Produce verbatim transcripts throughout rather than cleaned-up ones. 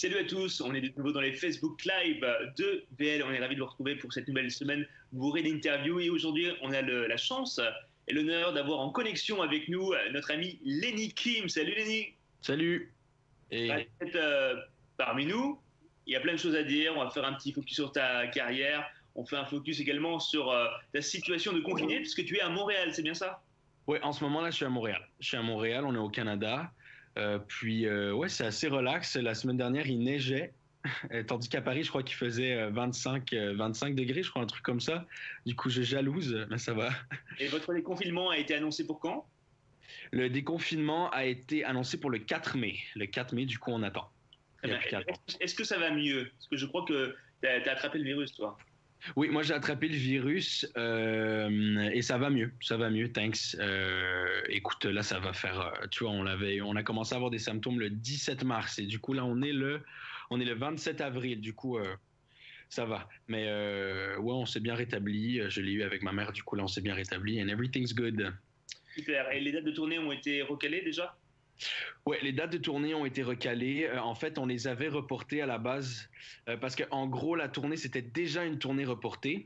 Salut à tous, on est de nouveau dans les Facebook Live de V L. On est ravis de vous retrouver pour cette nouvelle semaine bourrée d'interviews. Et aujourd'hui, on a le- la chance et l'honneur d'avoir en connexion avec nous euh, notre ami Lenny Kim. Salut Lenny. Salut. Ravi Et d'être euh, parmi nous. Il y a plein de choses à dire. On va faire un petit focus sur ta carrière. On fait un focus également sur euh, ta situation de confiné, puisque tu es à Montréal, c'est bien ça? ouais, en ce moment là, je suis à Montréal. Je suis à Montréal, on est au Canada. Euh, puis euh, ouais, c'est assez relax. La semaine dernière, il neigeait, Euh, tandis qu'à Paris, je crois qu'il faisait euh, vingt-cinq, euh, vingt-cinq degrés, je crois, un truc comme ça. Du coup, je jalouse, mais ça va. Et votre déconfinement a été annoncé pour quand? Le déconfinement a été annoncé pour le quatre mai. Le quatre mai, du coup, on attend. Très Il y a bien. plus qu'à attendre. Est-ce que ça va mieux? Parce que je crois que tu as attrapé le virus, toi. Oui, moi j'ai attrapé le virus euh, et ça va mieux, ça va mieux, thanks. Euh, écoute, là ça va faire, euh, tu vois, on l'avait, on a commencé à avoir des symptômes le dix-sept mars et du coup là on est le, on est le vingt-sept avril, du coup euh, ça va. Mais euh, ouais, on s'est bien rétabli. Je l'ai eu avec ma mère, du coup là on s'est bien rétabli and everything's good. Super. Et les dates de tournée ont été recalées déjà? Ouais, les dates de tournée ont été recalées. Euh, en fait, on les avait reportées à la base euh, parce que en gros la tournée c'était déjà une tournée reportée.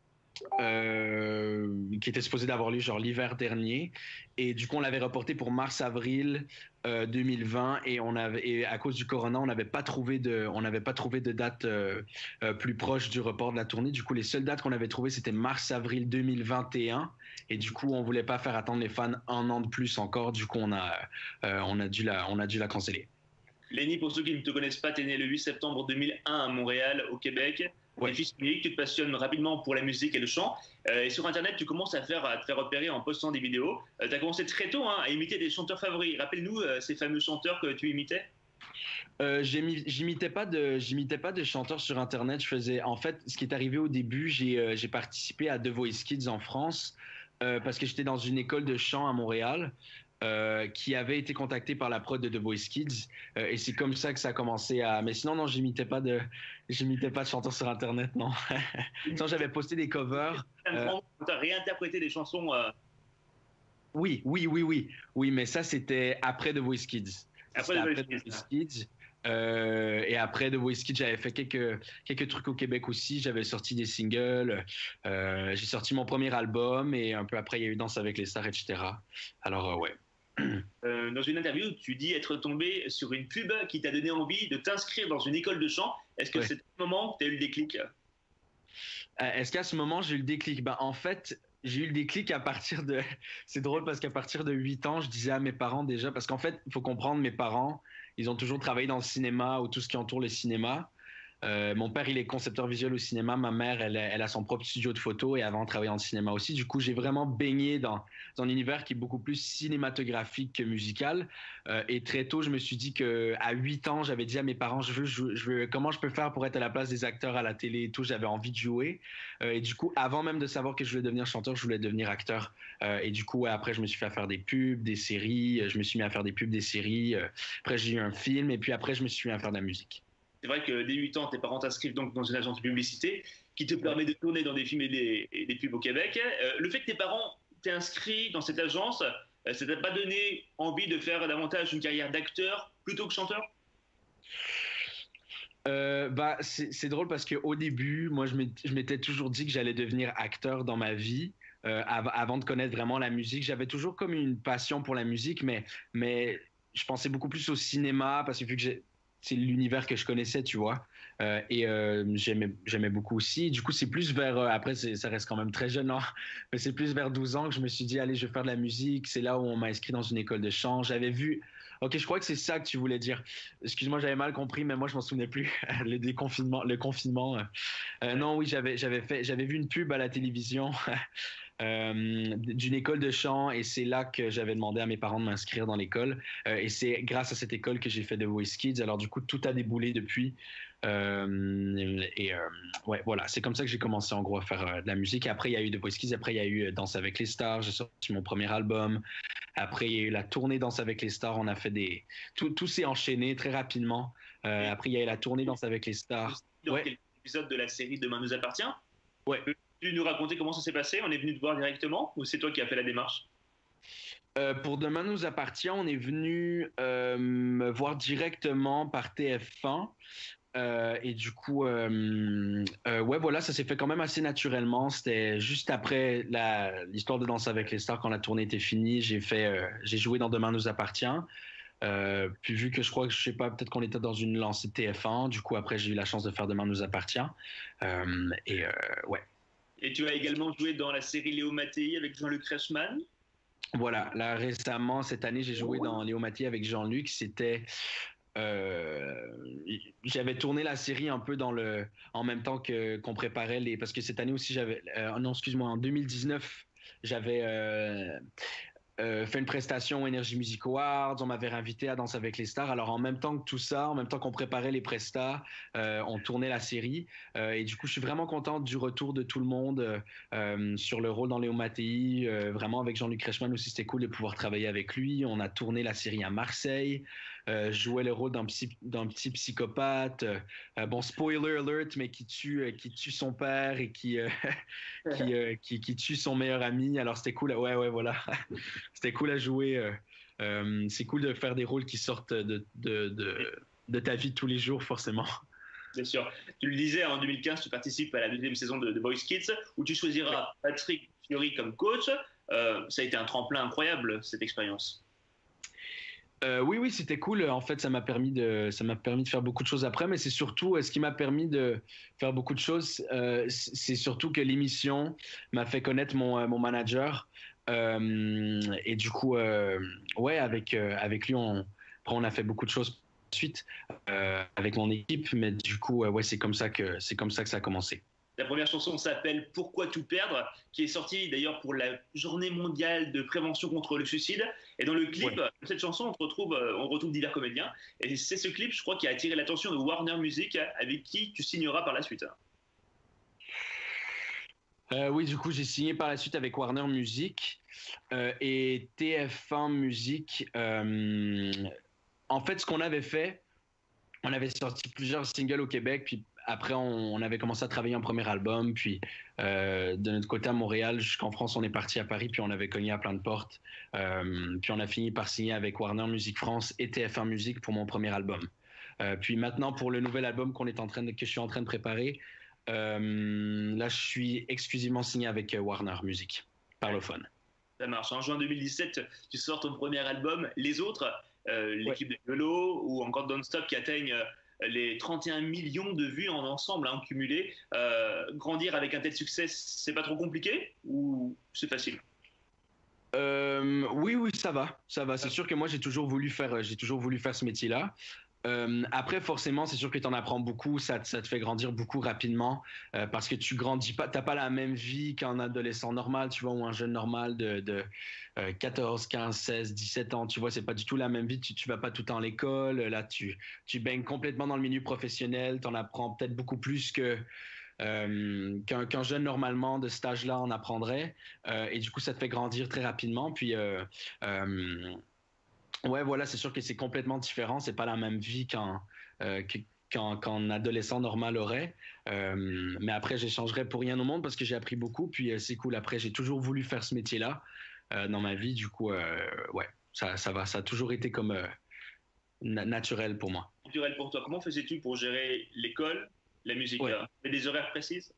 Euh, qui était supposé d'avoir lieu genre l'hiver dernier. Et du coup, on l'avait reporté pour mars-avril euh, deux mille vingt et on avait et à cause du corona, on n'avait pas trouvé de on n'avait pas trouvé de date euh, euh, plus proche du report de la tournée. Du coup, les seules dates qu'on avait trouvées, c'était mars-avril deux mille vingt et un. Et du coup, on voulait pas faire attendre les fans un an de plus encore. Du coup, on a euh, on a dû la on a dû la canceller. Lenny, pour ceux qui ne te connaissent pas, tu es né le huit septembre deux mille un à Montréal, au Québec. Tu es Ouais. fils unique, tu te passionnes rapidement pour la musique et le chant. Euh, et sur Internet, tu commences à, faire, à te faire repérer en postant des vidéos. Euh, tu as commencé très tôt hein, à imiter des chanteurs favoris. Rappelle-nous euh, ces fameux chanteurs que tu imitais. Euh, j'imi- j'imitais pas de, j'imitais pas de chanteurs sur Internet. Je faisais, en fait, ce qui est arrivé au début, j'ai, euh, j'ai participé à The Voice Kids en France euh, parce que j'étais dans une école de chant à Montréal euh, qui avait été contactée par la prod de The Voice Kids euh, et c'est comme ça que ça a commencé à. Mais sinon, non, j'imitais pas de, j'imitais pas de chanteurs sur Internet, non. Sinon, j'avais posté des covers. Euh, Tu as réinterprété des chansons euh, oui, oui, oui, oui, oui, mais ça c'était après The Voice Kids. Ça, après c'était The après Voice The Kids. Voice Kids. Euh, et après The Voice Kids, j'avais fait quelques, quelques trucs au Québec aussi. J'avais sorti des singles. Euh, j'ai sorti mon premier album et un peu après, il y a eu Danse avec les stars, et cetera. Alors, euh, ouais. Euh, dans une interview, tu dis être tombé sur une pub qui t'a donné envie de t'inscrire dans une école de chant. Est-ce que Ouais. c'est le moment où tu as eu le déclic? Euh, Est-ce qu'à ce moment, j'ai eu le déclic? Ben, en fait, j'ai eu le déclic à partir de. C'est drôle parce qu'à partir de huit ans, je disais à mes parents déjà, parce qu'en fait, il faut comprendre, mes parents, ils ont toujours travaillé dans le cinéma ou tout ce qui entoure le cinéma. Euh, mon père, il est concepteur visuel au cinéma. Ma mère, elle, elle a son propre studio de photo et avant, travaillé en cinéma aussi. Du coup, j'ai vraiment baigné dans, dans un univers qui est beaucoup plus cinématographique que musical. Euh, et très tôt, je me suis dit que à huit ans, j'avais dit à mes parents, je veux, je, je veux, comment je peux faire pour être à la place des acteurs à la télé et tout. J'avais envie de jouer. Euh, et du coup, avant même de savoir que je voulais devenir chanteur, je voulais devenir acteur. Euh, et du coup, ouais, après, je me suis fait à faire des pubs, des séries. Je me suis mis à faire des pubs, des séries. Euh, après, j'ai eu un film et puis après, je me suis mis à faire de la musique. C'est vrai que dès huit ans, tes parents t'inscrivent donc dans une agence de publicité qui te Ouais. permet de tourner dans des films et des, et des pubs au Québec. Euh, le fait que tes parents t'aient inscrit dans cette agence, euh, ça t'a pas donné envie de faire davantage une carrière d'acteur plutôt que chanteur? Euh, bah, c'est c'est drôle parce qu'au début, moi, je m'étais je m'étais toujours dit que j'allais devenir acteur dans ma vie. Euh, av- avant de connaître vraiment la musique, j'avais toujours comme une passion pour la musique, mais, mais je pensais beaucoup plus au cinéma parce que vu que j'ai- c'est l'univers que je connaissais, tu vois, euh, et euh, j'aimais j'aimais beaucoup aussi. Du coup, c'est plus vers, euh, après, c'est- ça reste quand même très jeune, hein, mais c'est plus vers douze ans que je me suis dit, allez, je vais faire de la musique. C'est là où on m'a inscrit dans une école de chant. J'avais vu, ok, je crois que c'est ça que tu voulais dire. Excuse-moi, j'avais mal compris, mais moi, je m'en souvenais plus. Le déconfinement, le confinement. euh, euh, non, oui, j'avais, j'avais fait, j'avais vu une pub à la télévision euh, d'une école de chant et c'est là que j'avais demandé à mes parents de m'inscrire dans l'école. Euh, et c'est grâce à cette école que j'ai fait The Voice Kids. Alors du coup, tout a déboulé depuis. Euh, et euh, ouais, voilà, c'est comme ça que j'ai commencé en gros à faire euh, de la musique. Et après, il y a eu The Voice Kids. Après, il y a eu euh, Danse avec les stars. J'ai sorti mon premier album. Après, il y a eu la tournée Danse avec les stars. On a fait des... Tout, tout s'est enchaîné très rapidement. Euh, Et après, il y a eu la tournée Danse avec les stars. dans Ouais, quel épisode de la série Demain nous appartient? ouais. Peux-tu nous raconter comment ça s'est passé? On est venu te voir directement ou c'est toi qui as fait la démarche? Euh, pour Demain nous appartient, on est venu euh, me voir directement par T F un. Euh, et du coup, euh, euh, ouais, voilà, ça s'est fait quand même assez naturellement. C'était juste après la, l'histoire de Danse avec les stars, quand la tournée était finie, j'ai fait, euh, j'ai joué dans Demain nous appartient. Euh, puis vu que je crois que je sais pas, peut-être qu'on était dans une lancée de T F un, du coup après j'ai eu la chance de faire Demain nous appartient. Euh, et euh, ouais, Et tu as également joué dans la série Léo Mattei avec Jean-Luc Reichmann. voilà. Là récemment cette année j'ai joué dans Léo Mattei avec Jean-Luc. C'était Euh, j'avais tourné la série un peu dans le, en même temps que qu'on préparait les, parce que cette année aussi j'avais, euh, non excuse-moi, en deux mille dix-neuf j'avais euh, euh, fait une prestation au Energy Music Awards, on m'avait invité à Danser avec les stars. Alors en même temps que tout ça, en même temps qu'on préparait les prestats, euh, on tournait la série. Euh, et du coup, je suis vraiment content du retour de tout le monde euh, euh, sur le rôle dans Léo Mattei. Euh, vraiment avec Jean-Luc Reichmann aussi, c'était cool de pouvoir travailler avec lui. On a tourné la série à Marseille. Euh, je jouais le rôle d'un, psy, d'un petit psychopathe. Euh, bon, spoiler alert, mais qui tue, euh, qui tue son père et qui, euh, qui, euh, qui, qui tue son meilleur ami. Alors c'était cool. Ouais, ouais, voilà. C'était cool à jouer. Euh, euh, c'est cool de faire des rôles qui sortent de, de, de, de ta vie de tous les jours, forcément. Bien sûr. Tu le disais, en deux mille quinze, tu participes à la deuxième saison de The Voice Kids, où tu Ouais. choisiras Patrick Fiori comme coach. Euh, ça a été un tremplin incroyable, cette expérience. Euh, oui, oui, c'était cool. En fait, ça m'a permis de, ça m'a permis de faire beaucoup de choses après, mais c'est surtout euh, ce qui m'a permis de faire beaucoup de choses. Euh, c'est surtout que l'émission m'a fait connaître mon, euh, mon manager. Euh, et du coup, euh, ouais, avec, euh, avec lui, on, après, on a fait beaucoup de choses ensuite euh, avec mon équipe, mais du coup, euh, ouais, c'est comme ça que, c'est comme ça que ça a commencé. La première chanson s'appelle Pourquoi tout perdre, qui est sortie d'ailleurs pour la journée mondiale de prévention contre le suicide. Et dans le clip Ouais. de cette chanson, on retrouve, euh, on retrouve divers comédiens. Et c'est ce clip, je crois, qui a attiré l'attention de Warner Music, avec qui tu signeras par la suite. Euh, oui, du coup, j'ai signé par la suite avec Warner Music euh, et T F un Music. Euh, en fait, ce qu'on avait fait, on avait sorti plusieurs singles au Québec, puis après, on, on avait commencé à travailler un premier album, puis euh, de notre côté à Montréal jusqu'en France, on est parti à Paris, puis on avait cogné à plein de portes. Euh, puis on a fini par signer avec Warner Music France et T F un Music pour mon premier album. Euh, puis maintenant, pour le nouvel album qu'on est en train de, que je suis en train de préparer, euh, là, je suis exclusivement signé avec euh, Warner Music, parlophone. Ça marche. En juin deux mille dix-sept, tu sors ton premier album. Les autres, euh, Ouais. l'équipe de Yolo ou encore Don't Stop, qui atteignent euh, les trente et un millions de vues en ensemble, hein, cumulés. Euh, grandir avec un tel succès, c'est pas trop compliqué ou c'est facile? Euh, oui, oui, ça va, ça va. C'est sûr que moi, j'ai toujours voulu faire, j'ai toujours voulu faire ce métier-là. Euh, après, forcément, c'est sûr que tu en apprends beaucoup, ça, te- ça te fait grandir beaucoup rapidement euh, parce que tu grandis pas, t'as pas la même vie qu'un adolescent normal, tu vois, ou un jeune normal de, de euh, quatorze, quinze, seize, dix-sept ans, tu vois, c'est pas du tout la même vie, tu, tu vas pas tout le temps à l'école, là, tu, tu baignes complètement dans le milieu professionnel, tu en apprends peut-être beaucoup plus que euh, qu'un qu'un jeune normalement de cet âge-là en apprendrait. Euh, et du coup, ça te fait grandir très rapidement. Puis, euh, euh, ouais, voilà, c'est sûr que c'est complètement différent. C'est pas la même vie qu'un euh, qu'un qu'un adolescent normal aurait. Euh, mais après, j'échangerais pour rien au monde parce que j'ai appris beaucoup. Puis, euh, c'est cool. Après, j'ai toujours voulu faire ce métier-là euh, dans ma vie. Du coup, euh, ouais, ça, ça va. Ça a toujours été comme euh, na- naturel pour moi. Culturel pour toi. Comment faisais-tu pour gérer l'école, la musique? Ouais. euh, T'avais des horaires précises?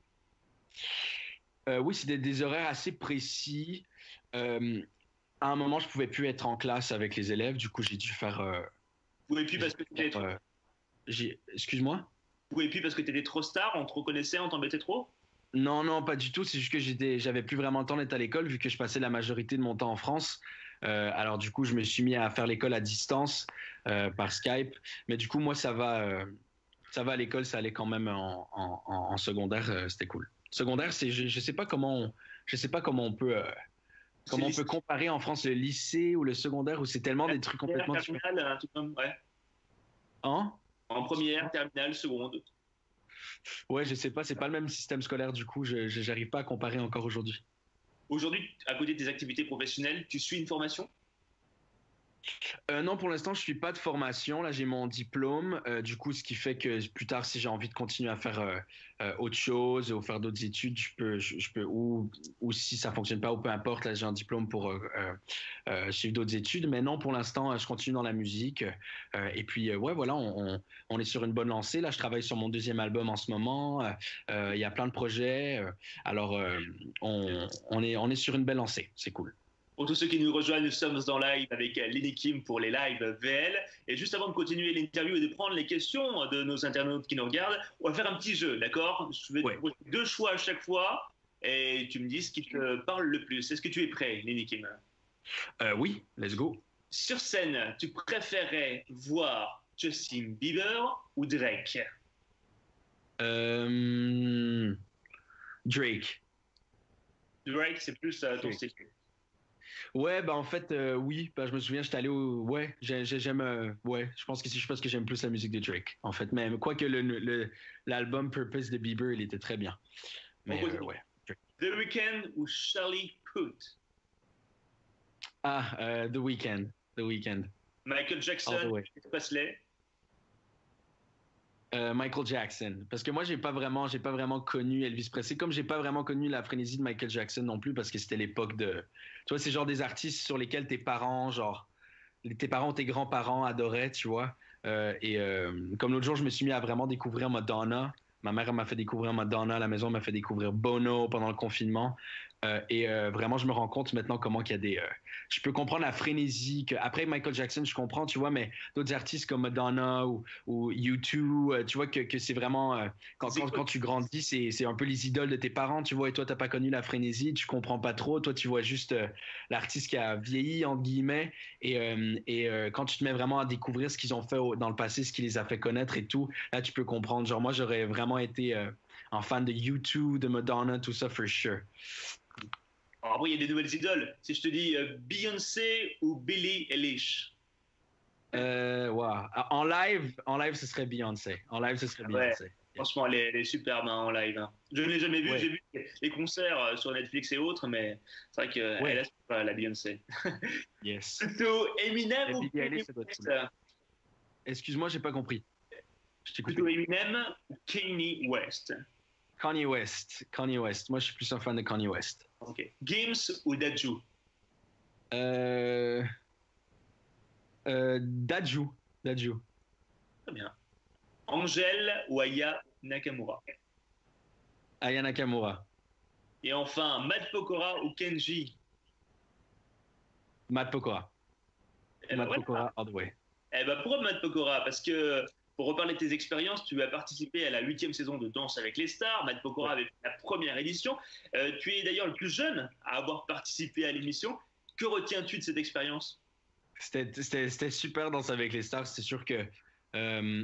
Euh, oui, c'était des horaires assez précis. Euh, à un moment, je pouvais plus être en classe avec les élèves. Du coup, j'ai dû faire. Euh, Ou et puis j'ai parce que dû t'étais faire, trop... euh, j'ai- excuse-moi? Ou et puis parce que t'étais trop star, on te reconnaissait, on t'embêtait trop? Non, non, pas du tout. C'est juste que j'étais, j'avais plus vraiment le temps d'être à l'école vu que je passais la majorité de mon temps en France. Euh, alors du coup, je me suis mis à faire l'école à distance euh, par Skype. Mais du coup, moi, ça va, euh, ça va à l'école. Ça allait quand même en, en, en- en secondaire. Euh, c'était cool. Secondaire, c'est, je, je sais pas comment, on, je sais pas comment on peut, euh, C'est comment on peut lycée, comparer en France le lycée ou le secondaire où c'est tellement des trucs complètement différents. terminale, un truc comme... Ouais. Hein? En première, terminale, seconde. Ouais, je sais pas, c'est pas le même système scolaire du coup, je je- j'arrive pas à comparer encore aujourd'hui. Aujourd'hui, à côté de tes activités professionnelles, tu suis une formation? Euh, non, pour l'instant, je suis pas de formation. Là, j'ai mon diplôme. Euh, du coup, ce qui fait que plus tard, si j'ai envie de continuer à faire euh, euh, autre chose ou faire d'autres études, je peux, je, je peux ou, ou si ça fonctionne pas ou peu importe, là, j'ai un diplôme pour euh, euh, euh, suivre d'autres études. Mais non, pour l'instant, euh, je continue dans la musique. Euh, et puis, euh, ouais, voilà, on, on, on est sur une bonne lancée. Là, je travaille sur mon deuxième album en ce moment. Euh, euh, Il y a plein de projets. Euh, alors, euh, on, on est, on est sur une belle lancée. C'est cool. Pour tous ceux qui nous rejoignent, nous sommes en live avec Lenny Kim pour les lives V L. Et juste avant de continuer l'interview et de prendre les questions de nos internautes qui nous regardent, on va faire un petit jeu, d'accord? Je vais te Ouais. proposer deux choix à chaque fois et tu me dis ce qui te parle le plus. Est-ce que tu es prêt, Lenny Kim? Euh, oui, let's go. Sur scène, tu préférais voir Justin Bieber ou Drake? Euh, Drake. Drake, c'est plus euh, ton Drake. style. Ouais, bah en fait, euh, oui. Bah, je me souviens, j'étais allé au. Ouais, j'ai- j'ai- j'aime. euh, ouais, je pense que si je pense que j'aime plus la musique de Drake, en fait. Même, quoique le, le, l'album Purpose de Bieber, il était très bien. On Mais euh, continue. ouais. Drake. The Weeknd ou Charlie Puth? Ah, euh, The Weeknd. The Weeknd. Michael All the Jackson, way. Elvis Presley? Euh, Michael Jackson. Parce que moi, j'ai pas vraiment, j'ai pas vraiment connu Elvis Presley, comme j'ai pas vraiment connu la frénésie de Michael Jackson non plus, parce que c'était l'époque de. Tu vois, c'est genre des artistes sur lesquels tes parents, genre, tes parents, tes grands-parents adoraient, tu vois. Euh, et euh, comme l'autre jour, je me suis mis à vraiment découvrir Madonna. Ma mère elle m'a fait découvrir Madonna à la maison, elle m'a fait découvrir Bono pendant le confinement. Euh, et euh, vraiment, je me rends compte maintenant comment qu'il y a des. Euh, je peux comprendre la frénésie. Que, après Michael Jackson, je comprends, tu vois, mais d'autres artistes comme Madonna ou, ou U deux, euh, tu vois que, que c'est vraiment. Euh, quand, C'est quand, quoi? quand tu grandis, c'est, c'est un peu les idoles de tes parents, tu vois, et toi, t'as pas connu la frénésie, tu comprends pas trop. Toi, tu vois juste euh, l'artiste qui a vieilli, entre guillemets. Et, euh, et euh, quand tu te mets vraiment à découvrir ce qu'ils ont fait au, dans le passé, ce qui les a fait connaître et tout, là, tu peux comprendre. Genre, moi, j'aurais vraiment été euh, un fan de U deux, de Madonna, tout ça, for sure. Alors après, il y a des nouvelles idoles. Si je te dis euh, Beyoncé ou Billie Eilish? Euh, wow. En live, en live, ce serait Beyoncé. En live, ce serait Ah ouais, Beyoncé. Yeah. franchement, elle est, elle est superbe hein, en live. Hein. Je ne l'ai jamais vue, Ouais, j'ai vu les concerts euh, sur Netflix et autres, mais c'est vrai qu'elle ouais, est super, la Beyoncé. yes. Plutôt Eminem Et ou Billie Kanye Eilish, ça doit être West? cool. Excuse-moi, j'ai pas compris. Je t'ai Plutôt coupé. Eminem ou Kanye West? Kanye West. Kanye West. Moi, je suis plus un fan de Kanye West. Ok. Gims ou Dadju? Euh, euh, Dadju. Dadju. Très bien. Angèle ou Aya Nakamura? Aya Nakamura. Et enfin, Matt Pokora ou Kenji? Matt Pokora. Eh ben Matt voilà. Pokora, all the way. Eh ben pourquoi Matt Pokora? Parce que pour reparler de tes expériences, tu as participé à la huitième saison de Danse avec les stars. Matt Pokora Ouais. avait fait la première édition. Euh, tu es d'ailleurs le plus jeune à avoir participé à l'émission. Que retiens-tu de cette expérience? C'était, c'était, c'était super Danse avec les stars. C'est sûr que. Euh,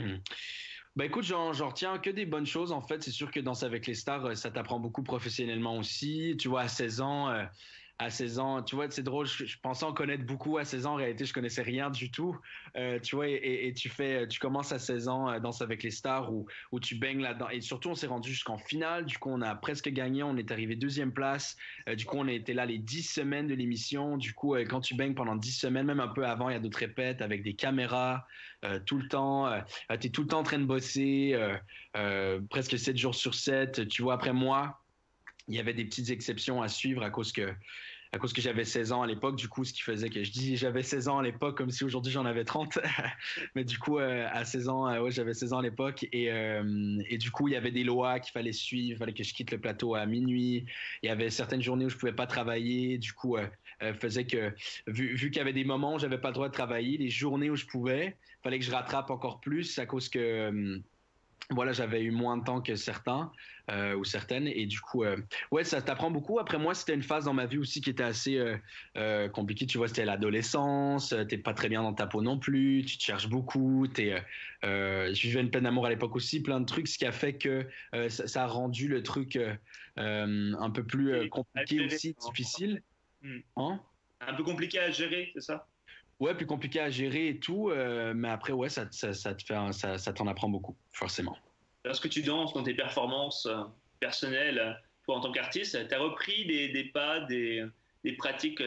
Ben écoute, j'en, j'en retiens que des bonnes choses en fait. C'est sûr que Danse avec les stars, euh, ça t'apprend beaucoup professionnellement aussi. Tu vois, à seize ans, euh, à seize ans, tu vois, c'est drôle. Je, je pensais en connaître beaucoup à seize ans. En réalité, je connaissais rien du tout. Euh, tu vois, et, et- et tu fais, tu commences à seize ans, euh, Danse avec les stars, où, où tu baignes là-dedans. Et surtout, on s'est rendu jusqu'en finale. Du coup, on a presque gagné. On est arrivé deuxième place. Euh, du coup, on a été là les dix semaines de l'émission. Du coup, euh, quand tu baignes pendant dix semaines, même un peu avant, il y a d'autres répètes avec des caméras euh, tout le temps. Euh, tu es tout le temps en train de bosser, euh, euh, presque sept jours sur sept. Tu vois, après moi, il y avait des petites exceptions à suivre à cause que, à cause que j'avais seize ans à l'époque. Du coup, ce qui faisait que je dis j'avais seize ans à l'époque comme si aujourd'hui j'en avais trente. Mais du coup, euh, à seize ans, euh, ouais, j'avais seize ans à l'époque. Et, euh, et du coup, il y avait des lois qu'il fallait suivre. Il fallait que je quitte le plateau à minuit. Il y avait certaines journées où je pouvais pas travailler. Du coup, euh, euh, faisait que, vu, vu qu'il y avait des moments où j'avais pas le droit de travailler, les journées où je pouvais, il fallait que je rattrape encore plus à cause que. Euh, voilà, j'avais eu moins de temps que certains euh, ou certaines et du coup, euh, ouais, ça t'apprend beaucoup. Après moi, c'était une phase dans ma vie aussi qui était assez euh, euh, compliquée. Tu vois, c'était l'adolescence. euh, T'es pas très bien dans ta peau non plus. Tu te cherches beaucoup. T'es, euh, euh, je vivais une peine d'amour à l'époque aussi, plein de trucs, ce qui a fait que euh, ça, ça a rendu le truc euh, euh, un peu plus euh, Et à compliqué gérer, aussi, hein. difficile. Hmm. Hein? Un peu compliqué à gérer, c'est ça? Ouais, plus compliqué à gérer et tout. Euh, mais après, ouais, ça, ça, ça te fait, un- ça, ça t'en apprend beaucoup, forcément. Lorsque tu danses dans tes performances euh, personnelles, toi en tant qu'artiste, tu as repris des, des pas, des, des pratiques que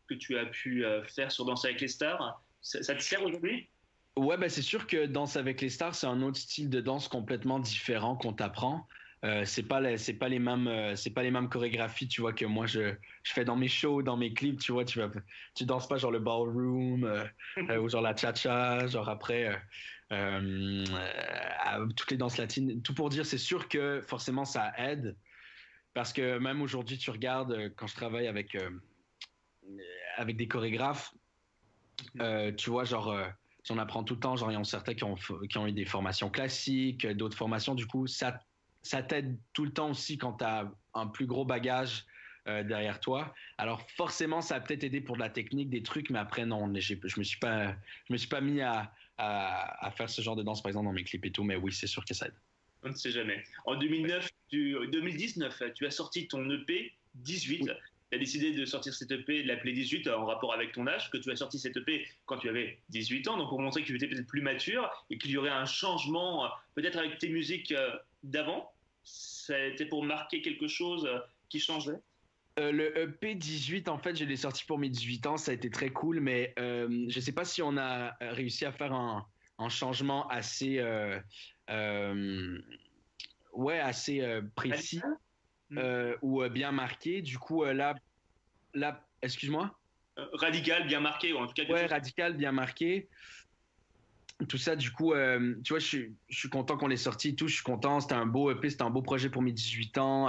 que tu as pu euh, faire sur Danse avec les stars, ça, ça te sert aujourd'hui? Ouais, bah c'est sûr que Danse avec les stars, c'est un autre style de danse complètement différent qu'on t'apprend. Euh, c'est pas les, c'est pas les mêmes, euh, c'est pas les mêmes chorégraphies, tu vois, que moi je, je fais dans mes shows, dans mes clips, tu vois, tu vas, tu danses pas genre le ballroom euh, euh, ou genre la cha-cha, genre après euh, euh, euh, toutes les danses latines. Tout pour dire, c'est sûr que forcément ça aide parce que même aujourd'hui, tu regardes euh, quand je travaille avec euh, avec des chorégraphes, euh, tu vois, genre, euh, j'en apprends tout le temps. Genre, il y en a certains qui ont, qui ont eu des formations classiques, euh, d'autres formations. Du coup, ça, ça t'aide tout le temps aussi quand tu as un plus gros bagage euh, derrière toi. Alors, forcément, ça a peut-être aidé pour de la technique, des trucs, mais après, non, j'ai- je me suis pas, je me suis pas mis à, à, à faire ce genre de danse, par exemple, dans mes clips et tout. Mais oui, c'est sûr que ça aide. On ne sait jamais. En deux mille neuf, tu, deux mille dix-neuf, tu as sorti ton E P dix-huit. Oui. Tu as décidé de sortir cet E P, de l'appeler dix-huit en rapport avec ton âge, que tu as sorti cet E P quand tu avais dix-huit ans, donc pour montrer que tu étais peut-être plus mature et qu'il y aurait un changement, euh, peut-être avec tes musiques euh, d'avant. C'était pour marquer quelque chose euh, qui changeait. Euh, le E P dix-huit, en fait, je l'ai sorti pour mes dix-huit ans. Ça a été très cool, mais euh, je sais pas si on a réussi à faire un, un changement assez, euh, euh, ouais, assez euh, précis Hmm. euh, ou euh, bien marqué. Du coup, euh, là, là, excuse-moi. Euh, Radical, bien marqué, ou en tout cas quelque Ouais, chose. radical, bien marqué. Tout ça, du coup, euh, tu vois, je suis, je suis content qu'on l'ait sorti et tout. Je suis content. C'était un beau E P, c'était un beau projet pour mes dix-huit ans.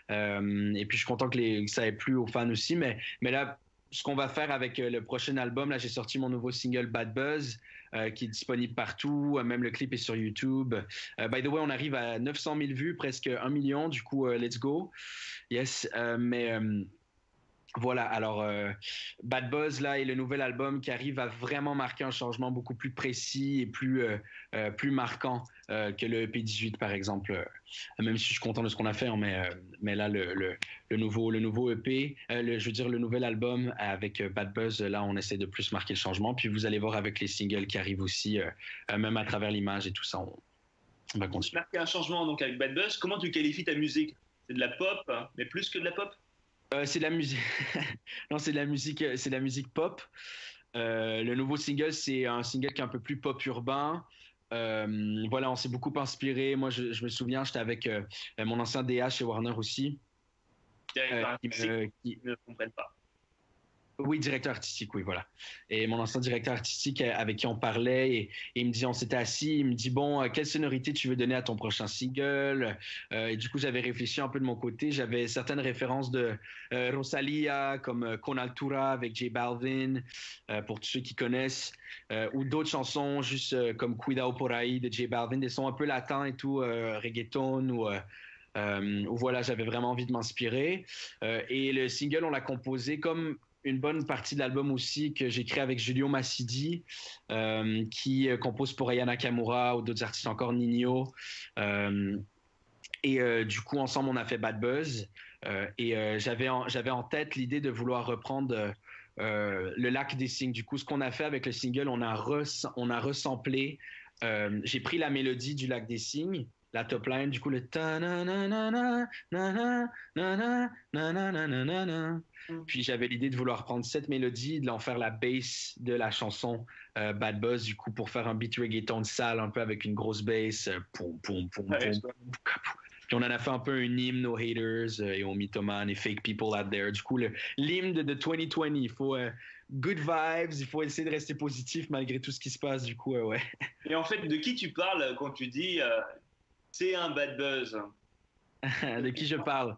Euh, et puis, je suis content que, les, que ça ait plu aux fans aussi. Mais, mais là, ce qu'on va faire avec euh, le prochain album, là, j'ai sorti mon nouveau single Bad Buzz, euh, qui est disponible partout. Euh, Même le clip est sur YouTube. Euh, by the way, on arrive à neuf cent mille vues, presque un million. Du coup, euh, let's go. Yes. Euh, mais. Euh, voilà, alors euh, Bad Buzz là et le nouvel album qui arrive va vraiment marquer un changement beaucoup plus précis et plus euh, euh, plus marquant euh, que le E P dix-huit par exemple. Euh, même si je suis content de ce qu'on a fait, hein, mais euh, mais là le, le, le nouveau le nouveau E P, euh, le, je veux dire le nouvel album avec euh, Bad Buzz, là on essaie de plus marquer le changement. Puis vous allez voir avec les singles qui arrivent aussi, euh, euh, même à travers l'image et tout ça, on, on va continuer. Marqué un changement donc avec Bad Buzz. Comment tu qualifies ta musique? C'est de la pop, hein, mais plus que de la pop? Euh, c'est de la musique. Non, c'est de la musique, c'est de la musique pop. Euh, le nouveau single, c'est un single qui est un peu plus pop urbain. Euh, voilà, on s'est beaucoup inspiré. Moi, je, je me souviens, j'étais avec euh, mon ancien D A chez Warner aussi, euh, Directeur qui artistique, me, qui, ils ne comprennent pas. oui, directeur artistique, oui, voilà. Et mon ancien directeur artistique euh, avec qui on parlait, et, et il me dit, on s'était assis, il me dit, bon, euh, quelle sonorité tu veux donner à ton prochain single? Euh, et du coup, j'avais réfléchi un peu de mon côté. J'avais certaines références de euh, Rosalia, comme euh, Con Altura avec J Balvin, euh, pour tous ceux qui connaissent, euh, ou d'autres chansons, juste euh, comme Cuidado por ahí de J Balvin, des sons un peu latins et tout, euh, reggaeton, ou... Euh, euh, où voilà, j'avais vraiment envie de m'inspirer. Euh, et le single, on l'a composé comme une bonne partie de l'album aussi que j'ai créé avec Julio Massidi, euh, qui euh, compose pour Aya Nakamura ou d'autres artistes encore, Nino. Euh, et euh, du coup, ensemble, on a fait Bad Buzz. Euh, et euh, j'avais en, j'avais en tête l'idée de vouloir reprendre euh, le lac des signes. Du coup, ce qu'on a fait avec le single, on a, res, on a resamplé. Euh, j'ai pris la mélodie du lac des signes, la top line, du coup, le ta na na na na na na na na na na na na na. Puis j'avais l'idée de vouloir prendre cette mélodie, de l'en faire la bass de la chanson euh, Bad Buzz, du coup, pour faire un beat reggaeton sale, un peu avec une grosse bass. Euh, poum, poum, poum, Ouais, poum. Puis on en a fait un peu un hymne aux haters euh, et aux mythomanes et fake people out there. Du coup, le, l'hymne de, de deux mille vingt, il faut euh, good vibes, il faut essayer de rester positif malgré tout ce qui se passe. Du coup, euh, ouais. et en fait, de qui tu parles quand tu dis euh, c'est un bad buzz? De qui je parle?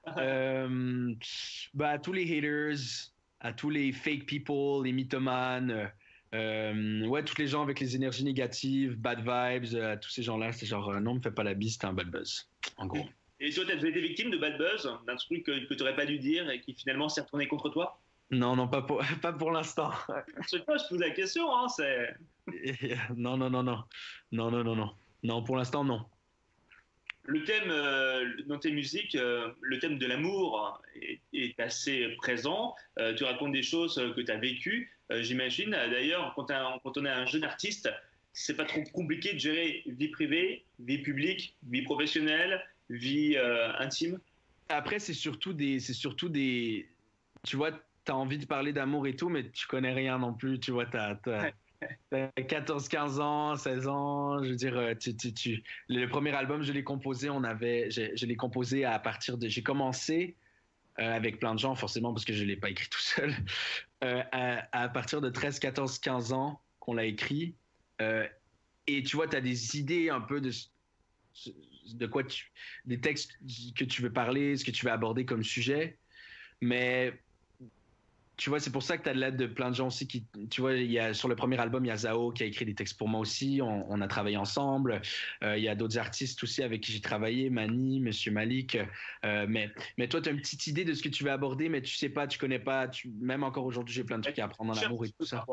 Euh, bah, à tous les haters, à tous les fake people, les mythomanes, euh, euh, ouais, tous les gens avec les énergies négatives, bad vibes, euh, tous ces gens-là, c'est genre, euh, non, me fais pas la bise, t'es un bad buzz, en gros. Et toi, tu as été victime de bad buzz, d'un truc que, que tu n'aurais pas dû dire et qui finalement s'est retourné contre toi? Non, non, pas pour, pas pour l'instant. Je sais pas, je pose la question, hein, c'est... Non, non, non, non. Non, non, non, non. Non, pour l'instant, non. Le thème euh, dans tes musiques, euh, le thème de l'amour est, est assez présent. Euh, tu racontes des choses que tu as vécues, euh, j'imagine. D'ailleurs, quand, quand, on est un jeune artiste, c'est pas trop compliqué de gérer vie privée, vie publique, vie professionnelle, vie euh, intime. Après, c'est surtout des, c'est surtout des, tu vois, as envie de parler d'amour et tout, mais tu connais rien non plus. Tu vois, tu as quatorze, quinze ans, seize ans. Je veux dire, euh, tu, tu, tu... le premier album, je l'ai composé. On avait, je, je l'ai composé à partir de. J'ai commencé euh, avec plein de gens, forcément, parce que je ne l'ai pas écrit tout seul. Euh, à, à partir de treize, quatorze, quinze ans qu'on l'a écrit. Euh, et tu vois, tu as des idées un peu de de quoi tu, des textes que tu veux parler, ce que tu veux aborder comme sujet. Mais tu vois, c'est pour ça que tu as de l'aide de plein de gens aussi qui, tu vois, il y a, sur le premier album, il y a Zao qui a écrit des textes pour moi aussi. On, on a travaillé ensemble. Euh, il y a d'autres artistes aussi avec qui j'ai travaillé, Mani, Monsieur Malik. Euh, mais, mais toi, tu as une petite idée de ce que tu veux aborder, mais tu sais pas, tu connais pas. Tu, même encore aujourd'hui, j'ai plein de trucs à apprendre en amour et tout ça.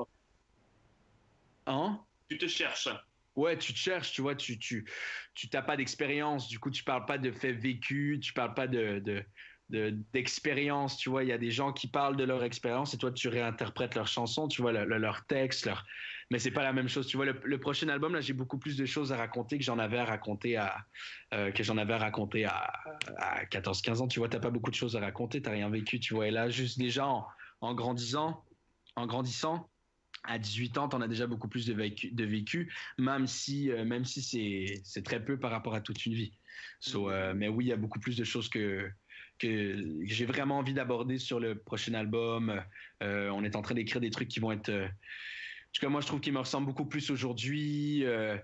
Hein? Tu te cherches. Ouais, tu te cherches, tu vois, tu tu tu t'as pas d'expérience, du coup tu parles pas de faits vécus, tu parles pas de de de- d'expérience, tu vois, il y a des gens qui parlent de leur expérience et toi tu réinterprètes leurs chansons, tu vois, le- le- leurs textes, leur... mais c'est pas la même chose, tu vois. Le, le prochain album là, j'ai beaucoup plus de choses à raconter que j'en avais à raconter à euh, que j'en avais à raconter à, à quatorze quinze ans, tu vois, t'as pas beaucoup de choses à raconter, t'as rien vécu, tu vois, et là juste déjà en, en grandissant, en grandissant à dix-huit ans, tu en as déjà beaucoup plus de vécu, de vécu même si, euh, même si c'est, c'est très peu par rapport à toute une vie. So, euh, mais oui, il y a beaucoup plus de choses que, que j'ai vraiment envie d'aborder sur le prochain album. Euh, on est en train d'écrire des trucs qui vont être... Euh, en tout cas, moi, je trouve qu'ils me ressemblent beaucoup plus aujourd'hui. Euh,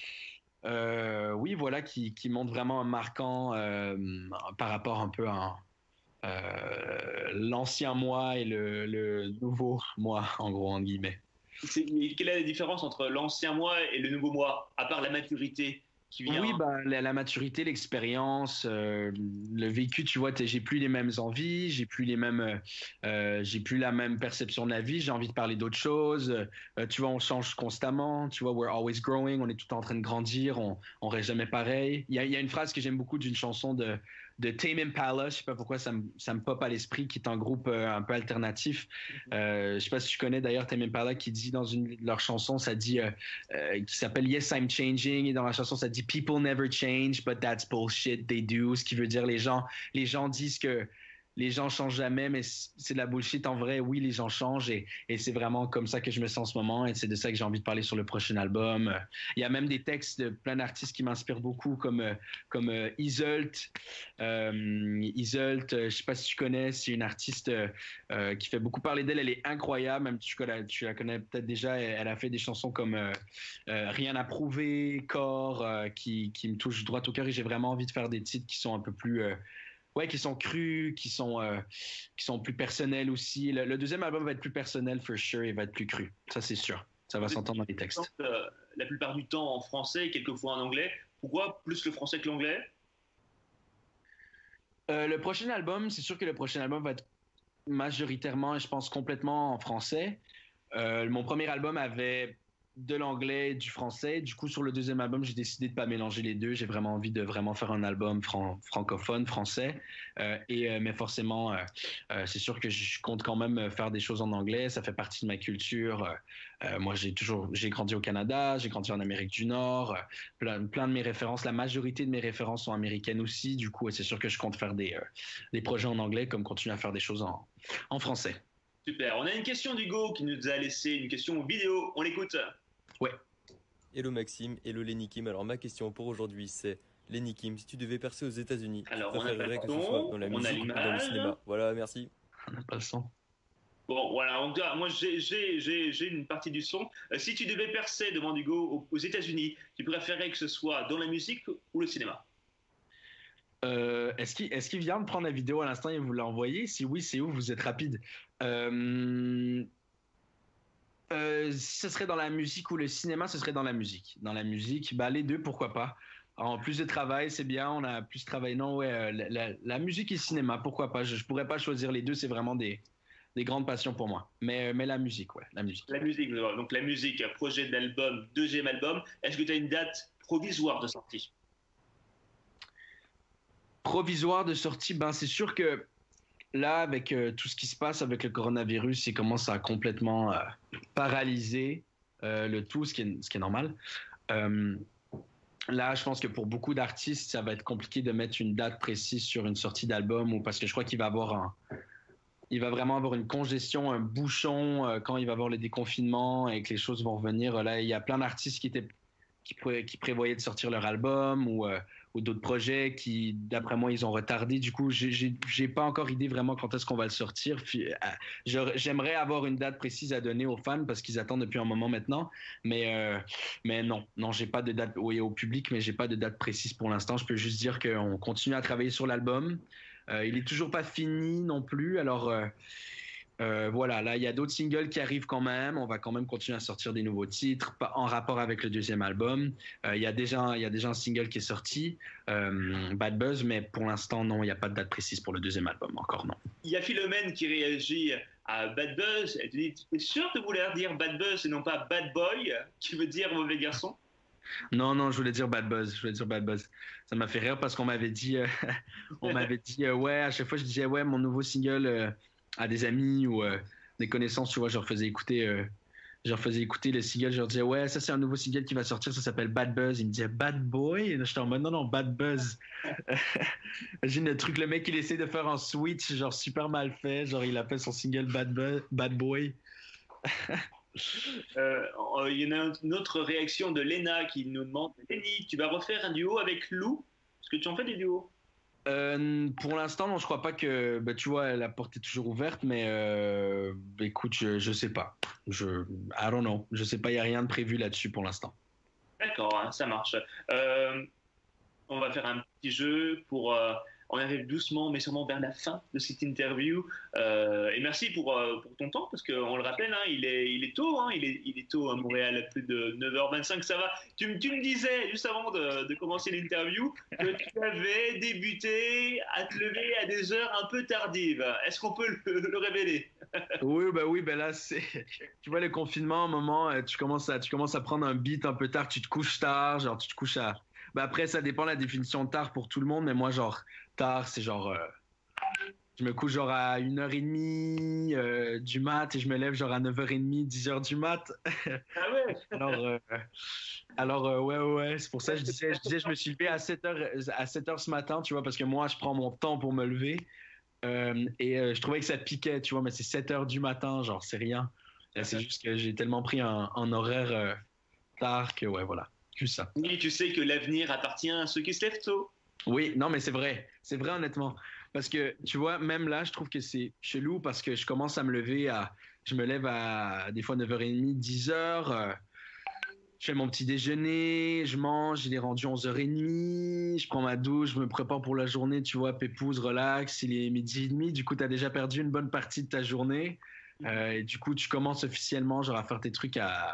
euh, oui, voilà, qui, qui montrent vraiment un marquant euh, par rapport un peu à euh, l'ancien moi et le, le nouveau moi, en gros, en guillemets. C'est- mais quelle est la différence entre l'ancien moi et le nouveau moi, à part la maturité qui Oui, vient? bah, la, la maturité, l'expérience, euh, le vécu, tu vois, t'es- j'ai plus les mêmes envies, j'ai plus les mêmes, euh, euh, j'ai plus la même perception de la vie, j'ai envie de parler d'autres choses. Euh, tu vois, on change constamment, tu vois, we're always growing, on est tout le temps en train de grandir, on, on reste jamais pareil. Il y a, il y a une phrase que j'aime beaucoup d'une chanson de, de Tame Impala, je sais pas pourquoi ça me, ça me pop à l'esprit, qui est un groupe euh, un peu alternatif. Euh, je sais pas si tu connais d'ailleurs Tame Impala qui dit dans une de leurs chansons, ça dit euh, euh, qui s'appelle Yes, I'm Changing. Et dans la chanson, ça dit People never change, but that's bullshit, they do. Ce qui veut dire les gens, les gens disent que les gens changent jamais, mais c'est de la bullshit. En vrai, oui, les gens changent et, et c'est vraiment comme ça que je me sens en ce moment et c'est de ça que j'ai envie de parler sur le prochain album. Il y a même des textes de plein d'artistes qui m'inspirent beaucoup, comme, comme euh, Iseult. Euh, Iseult, euh, je sais pas si tu connais, c'est une artiste euh, qui fait beaucoup parler d'elle. Elle est incroyable, même tu, la, tu la connais peut-être déjà. Elle, elle a fait des chansons comme euh, euh, Rien à prouver, Corps, euh, qui, qui me touchent droit au cœur et j'ai vraiment envie de faire des titres qui sont un peu plus... Euh, ouais, qui sont crus, qui sont, euh, qui sont plus personnels aussi. Le, le deuxième album va être plus personnel, for sure, il va être plus cru. Ça, c'est sûr. Ça va Vous êtes s'entendre dans les textes. euh, la plupart du temps en français et quelquefois en anglais. Pourquoi plus le français que l'anglais? Euh, le prochain album, c'est sûr que le prochain album va être majoritairement, je pense, complètement en français. Euh, mon premier album avait de l'anglais et du français. Du coup, sur le deuxième album, j'ai décidé de pas mélanger les deux. J'ai vraiment envie de vraiment faire un album fran- francophone, français. Euh, et, euh, mais forcément, euh, euh, c'est sûr que je compte quand même faire des choses en anglais. Ça fait partie de ma culture. Euh, euh, moi, j'ai toujours, j'ai grandi au Canada, j'ai grandi en Amérique du Nord. Euh, plein, plein de mes références, la majorité de mes références sont américaines aussi. Du coup, c'est sûr que je compte faire des, euh, des projets en anglais comme continuer à faire des choses en, en français. Super. On a une question d'Hugo qui nous a laissé une question vidéo. On l'écoute. Ouais. Hello Maxime, hello Lenny Kim. Alors ma question pour aujourd'hui c'est Lenny Kim, si tu devais percer aux États-Unis, tu Alors, on n'a pas préférerais le que ce soit son, dans la on a musique ou dans le l'image. cinéma? Voilà, merci. On n'a pas le son. Bon, voilà, en tout cas, moi j'ai- j'ai j'ai- j'ai une partie du son. Euh, si tu devais percer, demande Hugo, aux, aux États-Unis, tu préférerais que ce soit dans la musique ou le cinéma? Euh, est-ce qu'il est-ce qu'il vient de prendre la vidéo à l'instant et vous l'a envoyé? Si oui, c'est où? Vous êtes rapide. Euh, euh, si ce serait dans la musique ou le cinéma, ce serait dans la musique. Dans la musique, bah les deux, pourquoi pas. En plus de travail, c'est bien, on a plus de travail. Non, ouais, euh, la, la- la musique et le cinéma, pourquoi pas. Je, je pourrais pas choisir les deux, c'est vraiment des, des grandes passions pour moi. Mais, mais la musique, ouais, la musique. La musique, donc la musique, projet d'album, deuxième album. Est-ce que tu as une date provisoire de sortie? Provisoire de sortie, ben c'est sûr que là, avec euh, tout ce qui se passe avec le coronavirus, il commence à complètement euh, paralyser euh, le tout, ce qui est, ce qui est normal. Euh, Là, je pense que pour beaucoup d'artistes, ça va être compliqué de mettre une date précise sur une sortie d'album ou parce que je crois qu'il va y avoir un, il va vraiment avoir une congestion, un bouchon euh, quand il va avoir le déconfinement et que les choses vont revenir. Là, il y a plein d'artistes qui étaient qui, pré- qui prévoyaient de sortir leur album ou, euh, ou d'autres projets qui, d'après moi, ils ont retardé. Du coup, j'ai, j'ai, j'ai pas encore idée vraiment quand est-ce qu'on va le sortir. Puis, euh, j'aurais- j'aimerais avoir une date précise à donner aux fans parce qu'ils attendent depuis un moment maintenant. Mais, euh, mais non, non, j'ai pas de date, oui, au public, mais j'ai pas de date précise pour l'instant. Je peux juste dire qu'on continue à travailler sur l'album. Euh, il est toujours pas fini non plus. Alors, euh, euh, voilà, là, il y a d'autres singles qui arrivent quand même. On va quand même continuer à sortir des nouveaux titres pas- en rapport avec le deuxième album. Euh, il y a déjà, il y a déjà un single qui est sorti, euh, Bad Buzz, mais pour l'instant, non, il n'y a pas de date précise pour le deuxième album, encore non. Il y a Philomène qui réagit à Bad Buzz. Elle te dit, tu es sûr de vouloir dire Bad Buzz et non pas Bad Boy, qui veut dire mauvais garçon? Non, non, je voulais dire Bad Buzz. Je voulais dire Bad Buzz. Ça m'a fait rire parce qu'on m'avait dit, euh, on m'avait dit, euh, ouais, à chaque fois, je disais, ouais, mon nouveau single euh, à des amis ou euh, des connaissances, tu vois, je leur faisais écouter, euh, je leur faisais écouter les singles. Je leur disais, ouais, ça, c'est un nouveau single qui va sortir, ça s'appelle Bad Buzz. Ils me disaient, Bad Boy? Et j'étais en mode, non, non, Bad Buzz. Imagine le truc, le mec, il essaie de faire un switch, genre super mal fait. Genre, il appelle son single Bad, Buzz, Bad Boy. Euh, Il y en a une autre réaction de Lena qui nous demande, Lenny, tu vas refaire un duo avec Lou? Est-ce que tu en fais des duos? Euh, pour l'instant, non, je crois pas que. Bah, tu vois, la porte est toujours ouverte, mais euh, écoute, je, je sais pas. Je, I don't know. Je sais pas, il y a rien de prévu là-dessus pour l'instant. D'accord, hein, ça marche. Euh, on va faire un petit jeu pour. Euh, on arrive doucement, mais sûrement vers la fin de cette interview. Euh, et merci pour, euh, pour ton temps, parce qu'on le rappelle, hein, il, est, il est tôt, hein, il, est, il est tôt à Montréal, à plus de neuf heures vingt-cinq, ça va. Tu, m- tu me disais, juste avant de, de commencer l'interview, que tu avais débuté à te lever à des heures un peu tardives. Est-ce qu'on peut le, le révéler? Oui, bah oui, ben là, c'est. Tu vois, le confinement, à un moment, euh, tu commences à, tu commences à prendre un beat un peu tard, tu te couches tard, genre, tu te couches à. Bah après, ça dépend de la définition de tard pour tout le monde, mais moi, genre, tard, c'est genre. euh, Je me couche genre à une heure trente euh, du mat et je me lève genre à neuf heures trente, dix heures du mat. Ah ouais. Alors, euh, alors euh, ouais, ouais, ouais, c'est pour ça que je disais, je disais, je me suis levé à sept heures, à sept heures ce matin, tu vois, parce que moi, je prends mon temps pour me lever. Euh, et euh, je trouvais que ça piquait, tu vois, mais c'est sept heures du matin, genre, c'est rien. Là, c'est juste que j'ai tellement pris un, un horaire euh, tard que, ouais, voilà, juste ça. Oui, tu sais que l'avenir appartient à ceux qui se lèvent tôt. Oui, non, mais c'est vrai. C'est vrai, honnêtement. Parce que, tu vois, même là, je trouve que c'est chelou parce que je commence à me lever à. Je me lève à des fois neuf heures trente, dix heures. euh, je fais mon petit déjeuner, je mange, il est rendu onze heures trente. Je prends ma douche, je me prépare pour la journée, tu vois, pépouze, relax. Il est midi et demi. Du coup, tu as déjà perdu une bonne partie de ta journée. Euh, et du coup, tu commences officiellement genre, à faire tes trucs à,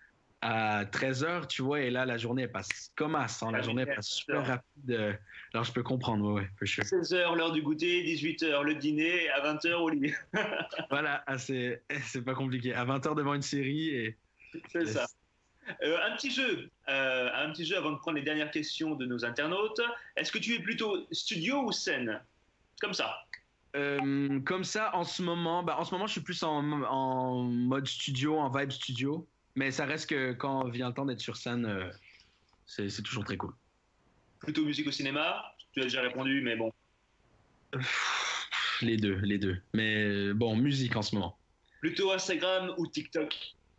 à treize heures, tu vois, et là, la journée, elle passe comme as, hein, la journée, elle passe super rapide. euh, Alors, je peux comprendre, ouais, ouais, for sure. seize heures, l'heure du goûter, dix-huit heures, le dîner, et à vingt heures au lit. Voilà, ah, c'est c'est pas compliqué. À vingt heures devant une série et. C'est ça. Euh, un petit jeu, euh, un petit jeu avant de prendre les dernières questions de nos internautes. Est-ce que tu es plutôt studio ou scène? Comme ça. Euh, comme ça, en ce moment, bah, en ce moment, je suis plus en, en mode studio, en vibe studio, mais ça reste que quand vient le temps d'être sur scène, euh, c'est c'est toujours très cool. Plutôt musique au cinéma? Tu as déjà répondu, mais bon. Pff, Les deux, les deux. Mais euh, bon, musique en ce moment. Plutôt Instagram ou TikTok?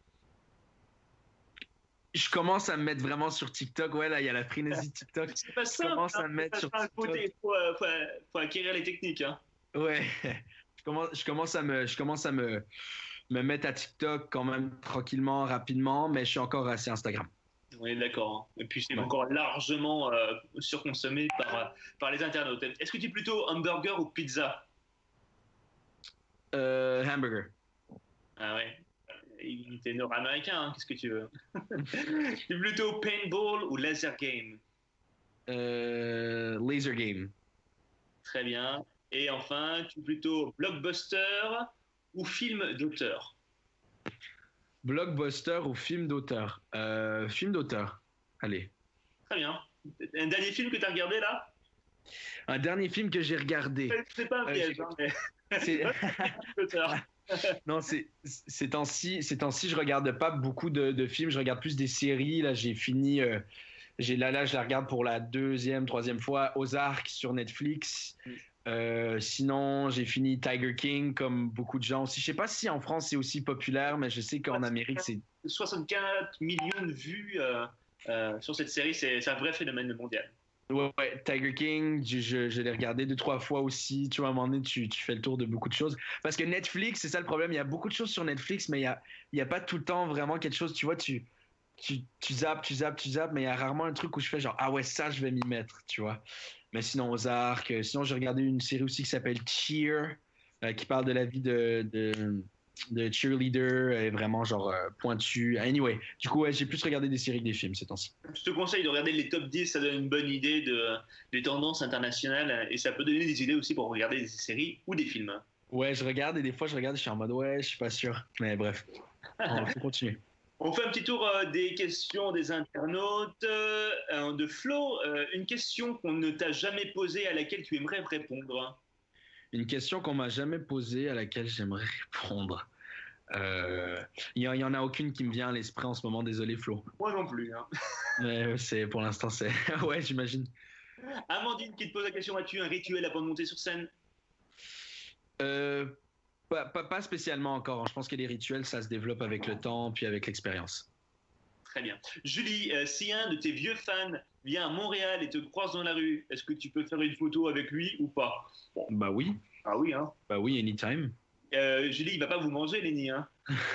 Je commence à me mettre vraiment sur TikTok. Ouais, là, il y a la frénésie de TikTok. C'est pas Je simple. commence à Hein, me mettre ça, sur ça, faut, TikTok. faut, euh, faut, faut acquérir les techniques. Hein. Ouais, je commence, je commence à me, je commence à me, me mettre à TikTok quand même tranquillement, rapidement, mais je suis encore assez Instagram. On est d'accord. Hein. Et puis c'est Ouais. encore largement euh, surconsommé par, euh, par les internautes. Est-ce que tu es plutôt hamburger ou pizza? Euh, hamburger. Ah ouais. Il était nord-américain, hein, qu'est-ce que tu veux? Tu es plutôt paintball ou laser game? Euh, laser game. Très bien. Et enfin, tu es plutôt blockbuster ou film d'auteur? Blockbuster ou film d'auteur? Euh, film d'auteur. Allez. Très bien. Un dernier film que tu as regardé là? Un dernier film que j'ai regardé. C'est pas un Euh, piège, j'ai- hein, mais C'est... d'auteur. Non, c'est, ces temps-ci, ces temps-ci, je regarde pas beaucoup de, de films, je regarde plus des séries. Là, j'ai fini, euh, j'ai, là, là, je la regarde pour la deuxième, troisième fois, Ozark sur Netflix. Euh, sinon, j'ai fini Tiger King comme beaucoup de gens aussi. Je sais pas si en France c'est aussi populaire, mais je sais qu'en Amérique c'est soixante-quatre millions de vues euh, euh, sur cette série, c'est c'est un vrai phénomène mondial. ouais, ouais, Tiger King. Je, je, je l'ai regardé deux trois fois aussi. Tu vois, à un moment donné, tu, tu fais le tour de beaucoup de choses. Parce que Netflix, c'est ça le problème. Il y a beaucoup de choses sur Netflix, mais il y a il y a pas tout le temps vraiment quelque chose. Tu vois, tu tu, tu zappes, tu zappes, tu zappes, mais il y a rarement un truc où je fais genre ah ouais ça je vais m'y mettre, tu vois. Mais sinon Ozark, euh, sinon j'ai regardé une série aussi qui s'appelle Cheer, euh, qui parle de la vie de, de, de cheerleader, et vraiment genre euh, pointu. Anyway, du coup ouais, j'ai plus regardé des séries que des films ces temps-ci. Je te conseille de regarder les top dix, ça donne une bonne idée de, des tendances internationales et ça peut donner des idées aussi pour regarder des séries ou des films. Ouais, je regarde et des fois je regarde, je suis en mode ouais, je suis pas sûr. Mais bref, on faut continuer. On fait un petit tour euh, des questions des internautes. Euh, de Flo, euh, une question qu'on ne t'a jamais posée à laquelle tu aimerais répondre. Une question qu'on m'a jamais posée à laquelle j'aimerais répondre. Euh, Il y, y en a aucune qui me vient à l'esprit en ce moment, désolé Flo. Moi non plus. Hein. Mais c'est pour l'instant c'est ouais, j'imagine. Amandine qui te pose la question, as-tu un rituel avant de monter sur scène? Euh, pas, pas, pas spécialement encore. Je pense que les rituels, ça se développe avec le temps puis avec l'expérience. Très bien. Julie, euh, si un de tes vieux fans vient à Montréal et te croise dans la rue, est-ce que tu peux faire une photo avec lui ou pas? Bon. Bah oui. Ah oui, hein. Bah oui, anytime. Euh, Julie, il va pas vous manger, Lenny, hein.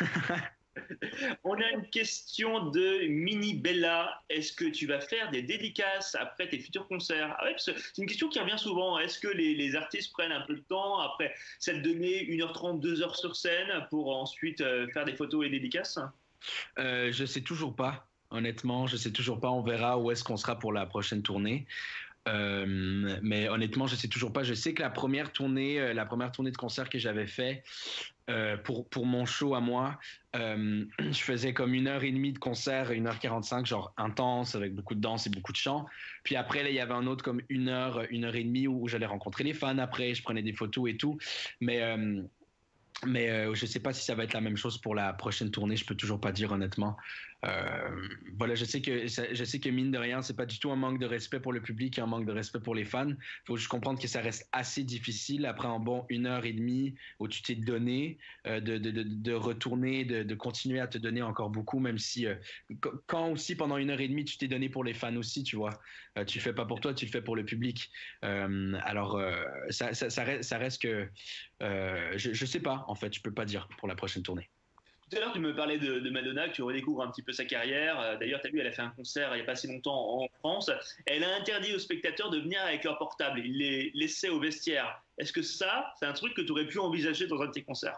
On a une question de Mini Bella. Est-ce que tu vas faire des dédicaces après tes futurs concerts? Ah ouais, parce que c'est une question qui revient souvent. Est-ce que les, les artistes prennent un peu de temps après s'être donné une heure trente, deux heures sur scène pour ensuite euh, faire des photos et dédicaces? Euh, je sais toujours pas. Honnêtement, je sais toujours pas. On verra où est-ce qu'on sera pour la prochaine tournée. Euh, mais honnêtement, je sais toujours pas. Je sais que la première tournée, euh, la première tournée de concert que j'avais fait euh, pour pour mon show à moi, euh, je faisais comme une heure et demie de concert, une heure quarante-cinq, genre intense avec beaucoup de danse et beaucoup de chant. Puis après, là, il y avait un autre comme une heure, une heure et demie où j'allais rencontrer les fans. Après, je prenais des photos et tout. Mais euh, mais euh, je sais pas si ça va être la même chose pour la prochaine tournée. Je peux toujours pas dire honnêtement. Euh, voilà, je sais que je sais que mine de rien, c'est pas du tout un manque de respect pour le public, et un manque de respect pour les fans. Il faut juste comprendre que ça reste assez difficile après un bon une heure et demie où tu t'es donné euh, de, de, de, de retourner, de, de continuer à te donner encore beaucoup, même si euh, quand aussi pendant une heure et demie tu t'es donné pour les fans aussi, tu vois. Euh, tu le fais pas pour toi, tu le fais pour le public. Euh, alors euh, ça, ça, ça, reste, ça reste que euh, je, je sais pas en fait, je peux pas dire pour la prochaine tournée. Tout à l'heure, tu me parlais de, de Madonna, que tu redécouvres un petit peu sa carrière. Euh, D'ailleurs, tu as vu, elle a fait un concert il n'y a pas si longtemps en France. Elle a interdit aux spectateurs de venir avec leur portable. Il les laissait au vestiaire. Est-ce que ça, c'est un truc que tu aurais pu envisager dans un de tes concerts?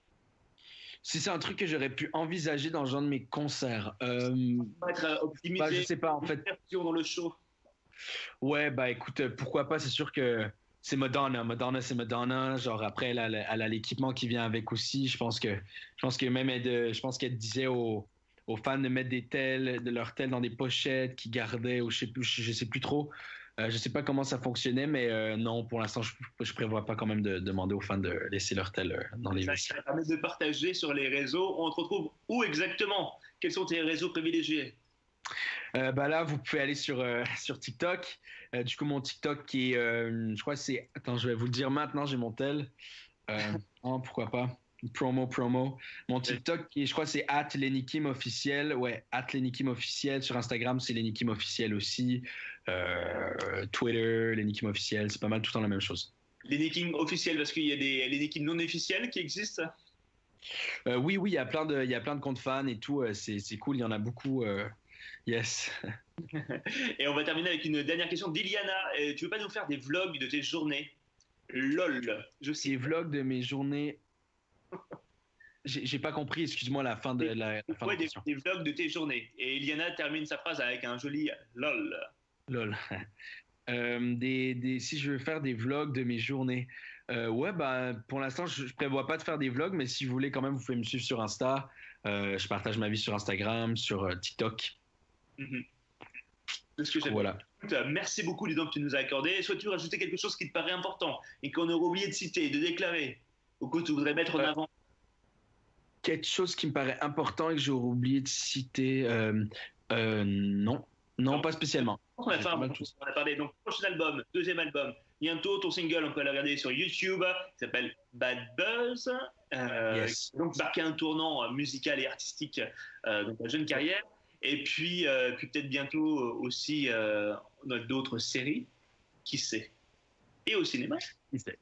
Si c'est un truc que j'aurais pu envisager dans un de mes concerts, euh, Être euh, optimisé, bah, je sais pas en fait. dans le show. Ouais, bah écoute, pourquoi pas, c'est sûr que c'est Madonna. Madonna, c'est Madonna. Genre après, elle a, elle a l'équipement qui vient avec aussi. Je pense que, je pense que même elle, de- je pense qu'elle disait aux, aux fans de mettre des tels, de leurs tels dans des pochettes qu'ils gardaient, ou je sais plus, je, je sais plus trop. Euh, je sais pas comment ça fonctionnait, mais euh, non, pour l'instant, je, je prévois pas quand même de demander aux fans de laisser leurs tels euh, dans les Ça, vestiaires. ça permet de partager sur les réseaux. On te retrouve où exactement? Quels sont tes réseaux privilégiés? Euh, bah là, vous pouvez aller sur, euh, sur TikTok. Euh, du coup, mon TikTok qui est, euh, je crois que c'est, attends, je vais vous le dire maintenant, j'ai mon tel. Euh, oh, pourquoi pas? Promo, promo. Mon TikTok, qui est- je crois que c'est at Lenny Kim officiel. Ouais, at Lenny Kim officiel. Sur Instagram, c'est Lenny Kim officiel aussi. Euh, Twitter, Lenny Kim officiel. C'est pas mal tout le temps la même chose. Les nickings officiels, parce qu'il y a des les nickings non officiels qui existent. Euh, oui, oui, il y a plein de, il y a plein de comptes fans et tout. euh, C'est, c'est cool, il y en a beaucoup. euh, yes. Et on va terminer avec une dernière question d'Iliana. Euh, Tu veux pas nous faire des vlogs de tes journées? Lol, je Ces sais. vlogs de mes journées. J'ai j'ai pas compris, excuse-moi, la fin de la, la fin de Ouais, la des, question. des vlogs de tes journées. Et Iliana termine sa phrase avec un joli lol. Lol. Euh, des, des, si je veux faire des vlogs de mes journées, euh, ouais, bah, pour l'instant, je, je prévois pas de faire des vlogs, mais si vous voulez, quand même, vous pouvez me suivre sur Insta. Euh, je partage ma vie sur Instagram, sur euh, TikTok. Mhm. C'est ce que Du coup, j'aime. voilà. Écoute, euh, Merci beaucoup du temps que tu nous as accordé. Souhaites-tu rajouter quelque chose qui te paraît important et qu'on aurait oublié de citer, de déclarer, ou que tu voudrais mettre en Euh, avant? quelque chose qui me paraît important et que j'aurais oublié de citer, euh, euh, non, non, Non. pas spécialement. On a, J'ai fait pas un- mal tout. on a parlé donc prochain album, deuxième album, Bientôt, ton single, on peut le regarder sur YouTube, il s'appelle Bad Buzz. Euh, Yes. Donc, marqué un tournant musical et artistique euh, dans ta jeune carrière. Et puis, euh, puis peut-être bientôt aussi euh, dans d'autres séries, qui sait. Et au cinéma. Qui sait.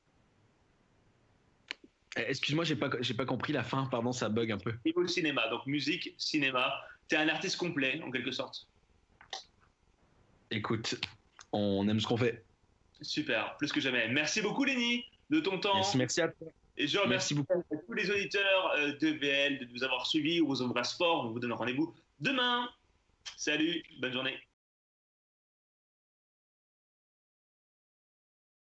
Eh, Excuse-moi, j'ai pas, j'ai pas compris la fin, pardon, ça bug un peu. Et au cinéma, donc musique, cinéma. T'es un artiste complet, en quelque sorte. Écoute, on aime ce qu'on fait. Super, plus que jamais. Merci beaucoup, Lenny, de ton temps. Yes, merci à toi. Et je remercie Merci beaucoup. à tous les auditeurs euh, de V L de nous avoir suivis. On vous embrasse fort. On vous donne rendez-vous demain. Salut, bonne journée.